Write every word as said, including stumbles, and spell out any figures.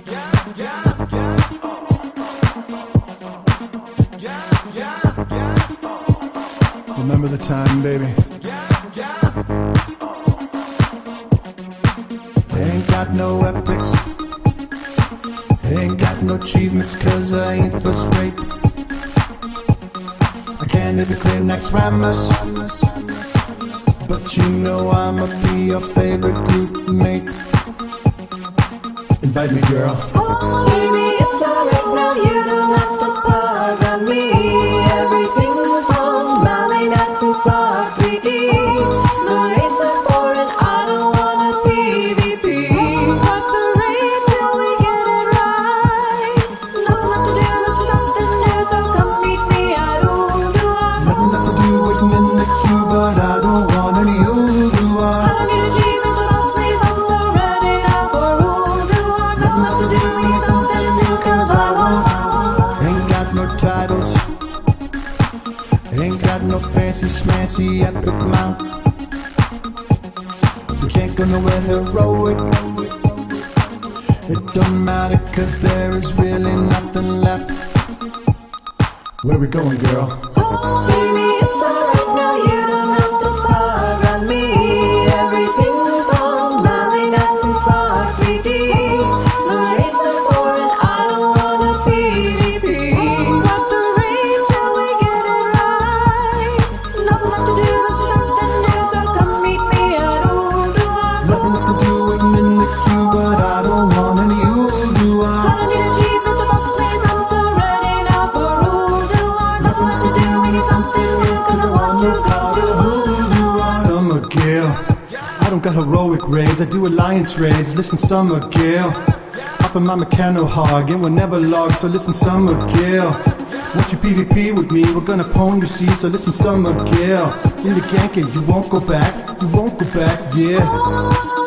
Remember the time, baby. Ain't got no epics, ain't got no achievements, cause I ain't first rate. I can't even clear next Ramos, but you know I'ma be your favorite group mate. Invite me, girl. Oh, baby, it's alright now, you don't have to bother me. Everything's wrong, Malay accents are three D. The rates are foreign, I don't wanna P V P. Rock the rate till we get it right. Nothing left to do, let's do something new, so come meet me at Oolua. Nothing left to do, waiting in the queue, but I don't want any Oolua. I don't need achievements, but boss, please, I'm so ready now for Oolua. Nothing left to do, we need something new, cause I want. Ain't got no titles, ain't got no fancy schmancy epic mount. We can't go nowhere heroic. It don't matter cause there is really nothing left. Where we going, girl? Oh, baby, it's alright now, you don't have to bother me. Everything's wrong, Malay accents are three D. The rates are foreign, I don't wanna P V P. Rock the rate till we get it right. Nothing left to do, let's do something new, so come meet me at Oolua. Nothing left to do, waiting in the queue, but I don't want any Oolua. I don't need achievements, boss, please, I'm so ready now for Oolua. Nothing left to do, we need something new, cause I want to go to Oolua. Summer Gale, I don't got heroic raids, I do alliance raids. Listen, Summer Gale, hop in my Meccano hog and we'll never log. So listen, Summer Gale, want you P V P with me, we're gonna pwn, you see. So listen, Summer Gale, in the gank and you won't go back, you won't go back, yeah.